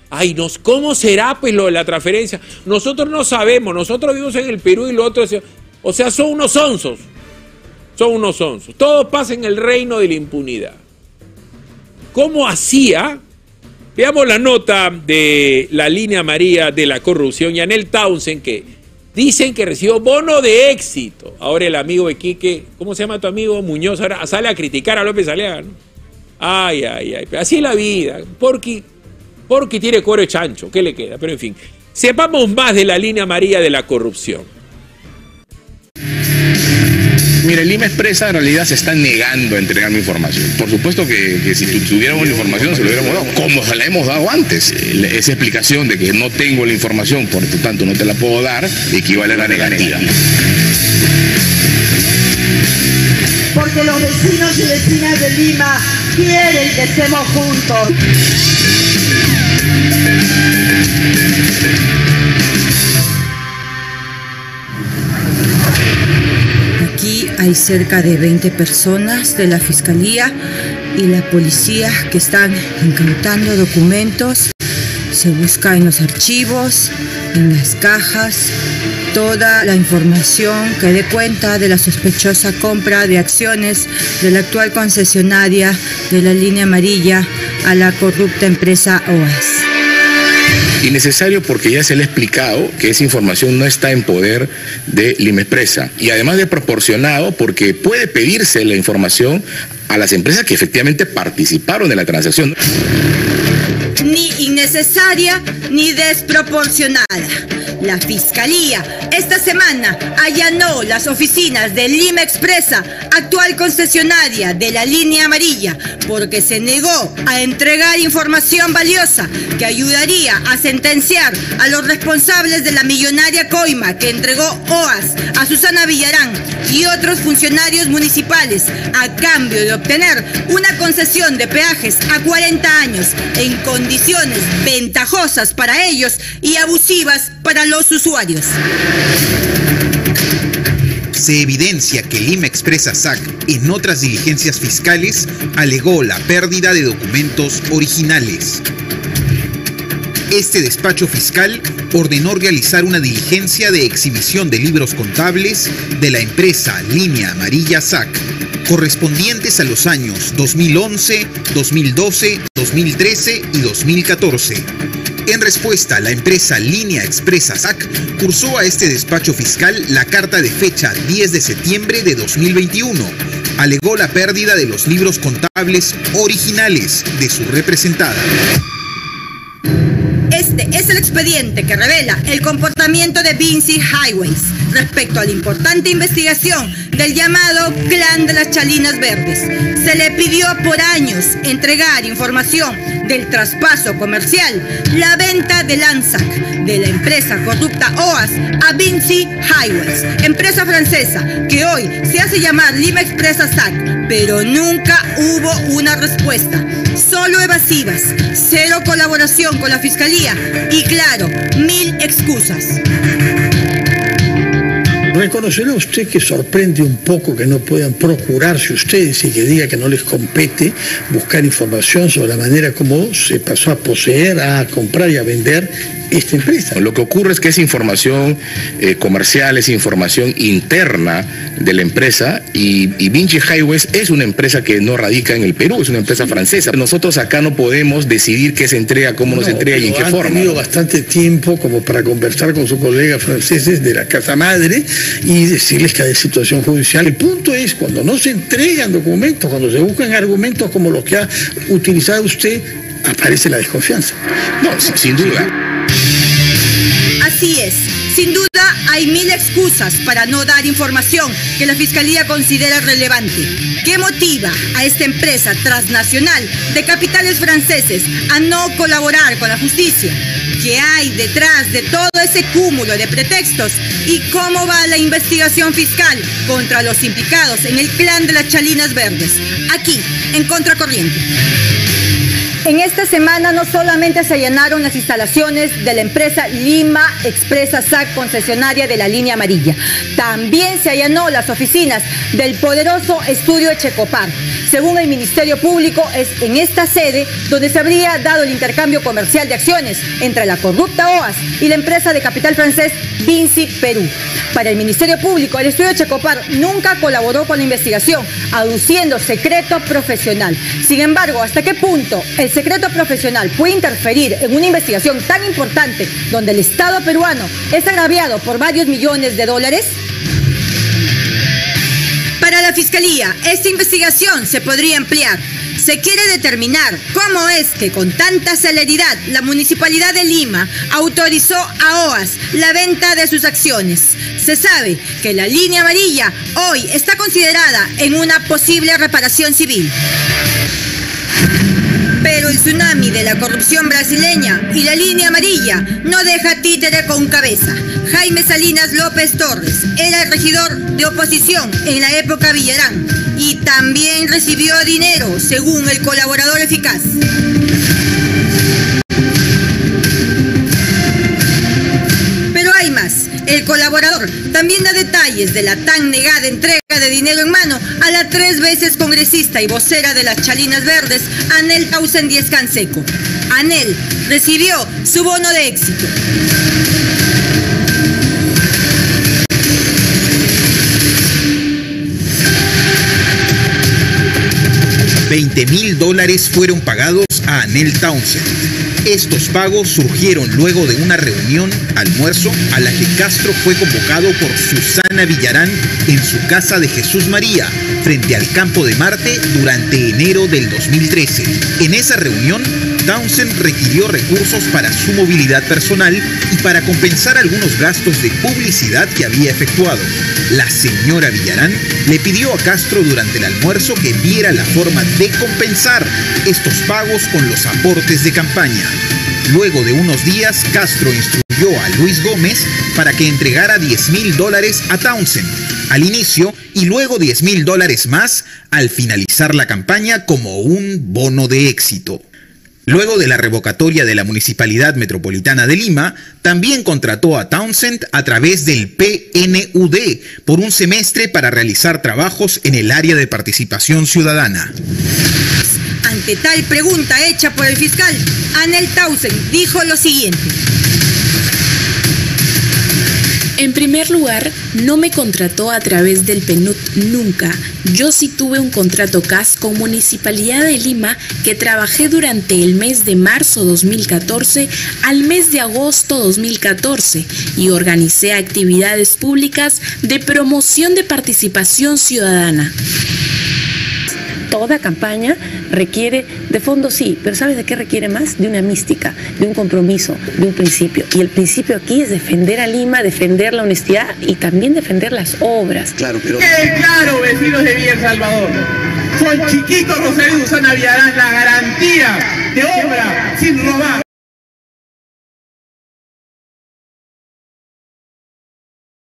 Ay, ¿cómo será pues lo de la transferencia? Nosotros no sabemos, nosotros vivimos en el Perú y lo otro, o sea, son unos sonsos. Son unos sonsos. Todo pasa en el reino de la impunidad. ¿Cómo hacía? Veamos la nota de la línea amarilla de la corrupción. Yanel Townsend, que dicen que recibió bono de éxito. Ahora el amigo de Quique, ¿cómo se llama tu amigo? Muñoz, ahora sale a criticar a López Aliaga, ¿no? Ay, así es la vida. Porque tiene cuero de chancho, ¿qué le queda? Pero en fin, sepamos más de la línea amarilla de la corrupción. Mira, el Lima Expresa en realidad se está negando a entregarme información. Por supuesto que si tuviéramos la información se lo hubiéramos dado, como se la hemos dado antes. Esa explicación de que no tengo la información, por lo tanto no te la puedo dar, equivale a la negativa. Porque los vecinos y vecinas de Lima quieren que estemos juntos. Aquí hay cerca de 20 personas de la Fiscalía y la policía que están incautando documentos. Se busca en los archivos, en las cajas, toda la información que dé cuenta de la sospechosa compra de acciones de la actual concesionaria de la línea amarilla a la corrupta empresa OAS. Innecesario porque ya se le ha explicado que esa información no está en poder de Lima Expresa. Y además de proporcionado porque puede pedirse la información a las empresas que efectivamente participaron de la transacción. Ni innecesaria ni desproporcionada. La Fiscalía esta semana allanó las oficinas de Lima Expresa, actual concesionaria de la línea amarilla, porque se negó a entregar información valiosa que ayudaría a sentenciar a los responsables de la millonaria coima que entregó OAS a Susana Villarán y otros funcionarios municipales a cambio de obtener una concesión de peajes a 40 años en condiciones ventajosas para ellos y abusivas para los usuarios. Se evidencia que Lima Expresa SAC en otras diligencias fiscales alegó la pérdida de documentos originales. Este despacho fiscal ordenó realizar una diligencia de exhibición de libros contables de la empresa Línea Amarilla SAC, correspondientes a los años 2011, 2012, 2013 y 2014. En respuesta, la empresa Línea Expresa SAC cursó a este despacho fiscal la carta de fecha 10 de septiembre de 2021. Alegó la pérdida de los libros contables originales de su representada. Este es el expediente que revela el comportamiento de Vinci Highways respecto a la importante investigación del llamado Clan de las Chalinas Verdes. Se le pidió por años entregar información del traspaso comercial, la venta de Lanzac, de la empresa corrupta OAS, a Vinci Highways, empresa francesa que hoy se hace llamar Lima Expresa SAC, pero nunca hubo una respuesta. Solo evasivas, cero colaboración con la Fiscalía y, claro, 1000 excusas. Reconocerá usted que sorprende un poco que no puedan procurarse ustedes y que diga que no les compete buscar información sobre la manera como se pasó a poseer, a comprar y a vender esta empresa. Lo que ocurre es que esa información comercial, esa información interna de la empresa y Vinci Highways es una empresa que no radica en el Perú, es una empresa francesa. Nosotros acá no podemos decidir qué se entrega, cómo no se entrega y en qué forma. Han tenido bastante tiempo como para conversar con sus colegas franceses de la casa madre y decirles que hay situación judicial. El punto es, cuando no se entregan documentos, cuando se buscan argumentos como los que ha utilizado usted, aparece la desconfianza. No, sin duda. Así es. Sin duda hay 1000 excusas para no dar información que la Fiscalía considera relevante. ¿Qué motiva a esta empresa transnacional de capitales franceses a no colaborar con la justicia? ¿Qué hay detrás de todo ese cúmulo de pretextos? ¿Y cómo va la investigación fiscal contra los implicados en el clan de las Chalinas Verdes? Aquí, en Contracorriente. En esta semana no solamente se allanaron las instalaciones de la empresa Lima Expresa SAC, concesionaria de la línea amarilla, también se allanó las oficinas del poderoso estudio Echecopar. Según el Ministerio Público, es en esta sede donde se habría dado el intercambio comercial de acciones entre la corrupta OAS y la empresa de capital francés Vinci Perú. Para el Ministerio Público, el estudio Echecopar nunca colaboró con la investigación, aduciendo secreto profesional. Sin embargo, ¿hasta qué punto el secreto profesional puede interferir en una investigación tan importante donde el Estado peruano es agraviado por varios millones de dólares? Para la Fiscalía, esta investigación se podría ampliar. Se quiere determinar cómo es que con tanta celeridad la Municipalidad de Lima autorizó a OAS la venta de sus acciones. Se sabe que la línea amarilla hoy está considerada en una posible reparación civil. Pero el tsunami de la corrupción brasileña y la línea amarilla no deja títere con cabeza. Jaime Salinas López Torres era el regidor de oposición en la época Villarán y también recibió dinero, según el colaborador eficaz. Pero hay más. El colaborador también da detalles de la tan negada entrega de dinero en mano a la 3 veces congresista y vocera de las Chalinas Verdes, Anel Tausen Díez Canseco. Anel recibió su bono de éxito. $20,000 fueron pagados a Anel Tausen. Estos pagos surgieron luego de una reunión, almuerzo, a la que Castro fue convocado por Susana Villarán en su casa de Jesús María, frente al Campo de Marte, durante enero del 2013. En esa reunión, Tausen requirió recursos para su movilidad personal y para compensar algunos gastos de publicidad que había efectuado. La señora Villarán le pidió a Castro durante el almuerzo que viera la forma de compensar estos pagos con los aportes de campaña. Luego de unos días, Castro instruyó a Luis Gómez para que entregara $10,000 a Tausen al inicio y luego $10,000 más al finalizar la campaña como un bono de éxito. Luego de la revocatoria de la Municipalidad Metropolitana de Lima, también contrató a Tausen a través del PNUD por un semestre para realizar trabajos en el área de participación ciudadana. Ante tal pregunta hecha por el fiscal, Anel Tausen dijo lo siguiente. En primer lugar, no me contrató a través del PNUD nunca. Yo sí tuve un contrato CAS con Municipalidad de Lima que trabajé durante el mes de marzo 2014 al mes de agosto 2014 y organicé actividades públicas de promoción de participación ciudadana. Toda campaña requiere de fondo, sí, pero ¿sabes de qué requiere más? De una mística, de un compromiso, de un principio. Y el principio aquí es defender a Lima, defender la honestidad y también defender las obras. Claro, pero... Claro, vecinos de Villa El Salvador. Con Chiquito Rosario y Susana Villarán, la garantía de obra sin robar.